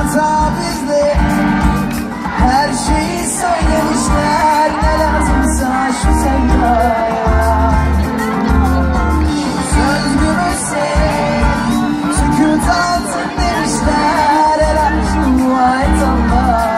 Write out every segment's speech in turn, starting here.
hata bizde. Her şeyi söylemişler, ne lazımsa şu sevdaya. Söz gümüşse sükût altın demişler, el aşkı ait Allah.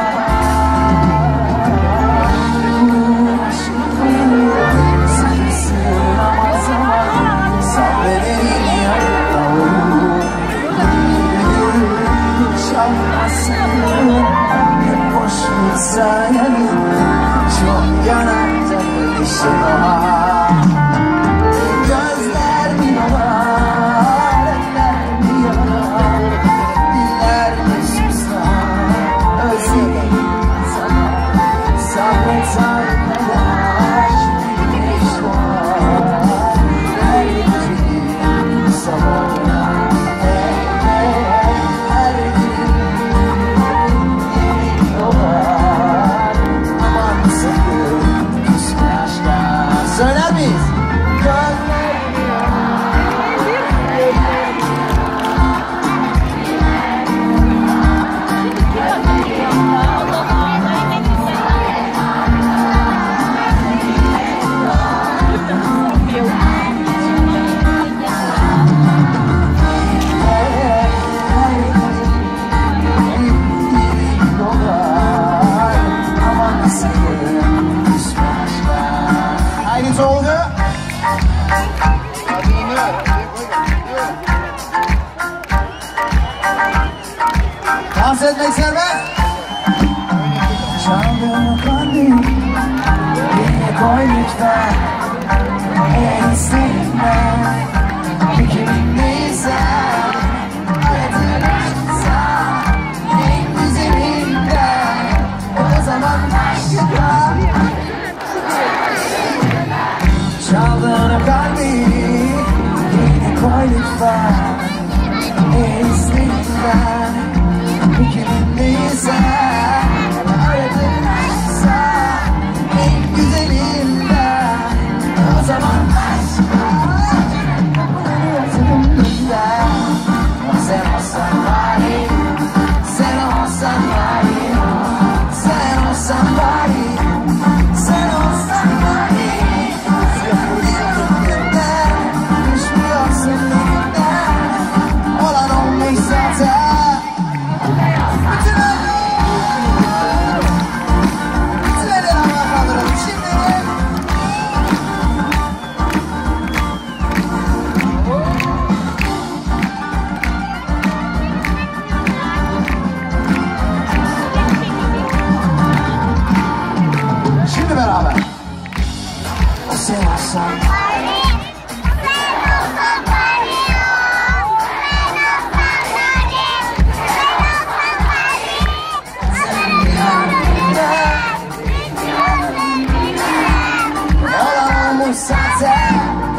Hep boşluğu sayarım, çok yanakta işe var. Gözler mi yanar, eller mi yanar, diller mi susar, özledim sana. Sabret aynalar, şimdi güneş var, her gece sabahına. Söyler miyiz? Dans etmek serbest. Çaldığım kalbim yerine koy lütfen. En isteğimden bir kiminleysen, aradığınızsa en güzelinden, o zaman başka. Çaldığım kalbim yerine koy lütfen. En isteğimden kiminleyse, aradığınızsa en güzelinden, o zaman başka. Sen olsan bari, sen olsan bari, sen olsan bari, sen olsan bari. Sıfırlıyorum günden, düşmüyorsun elinden, olan olmuş zaten. Şimdi beraber. Sen olsan bari, sen olsan bari, sen olsan bari, sen olan olmuş zaten.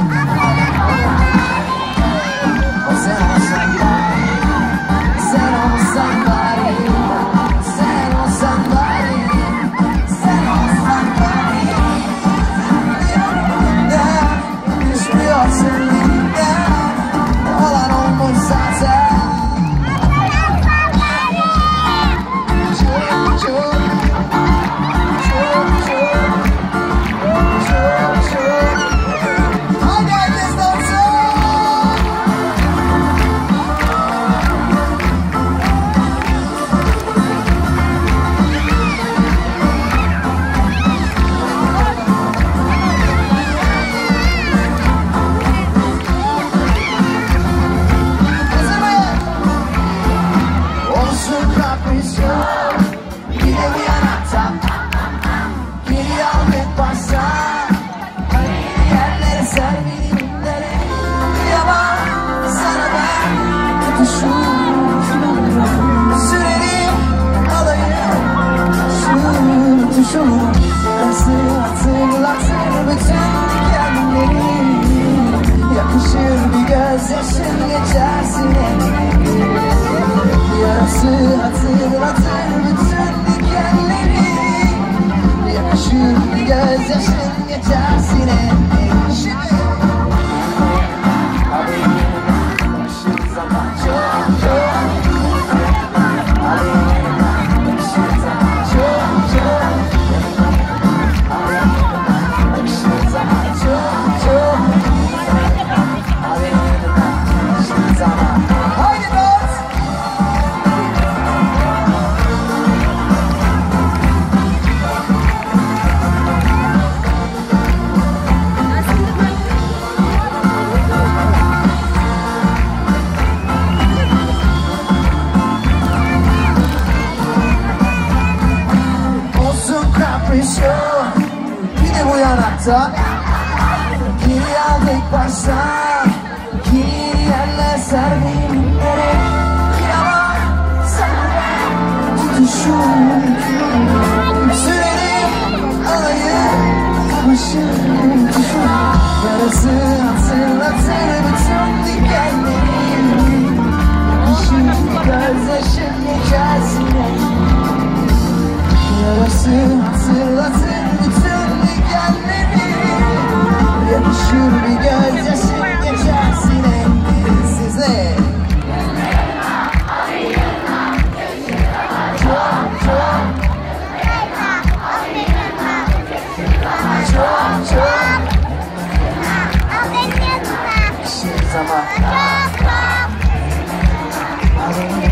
Sen olsan bari, sen olsan bari, sen olsan bari, sen olsan bari. Düşmüyorsun elinden, olan olmuş zaten. Çok çok, çok çok, çok çok. Hadi herkes dansın. Nasıl hatırlatır bütün dikenleri, yakışır bir gözyaşın geçersine. Yarası hatırlatır bütün dikenleri, yakışır bir gözyaşın geçersine. Şimdi zaman çok çok. konuşuyor. Bir de bu yanakta geri aldık baştan. Yeni yerler serdim gerek. Kıyamam sana tutuşum. Sürelim alayı kavaşım düşün. Yarası hatırlatır bütün dikenleri. Yakışır gözyaşım geçersine. Yarası hatırlatır bütün dikenleri. Yakışır bir gözyaşım geçersine. Size çok zaman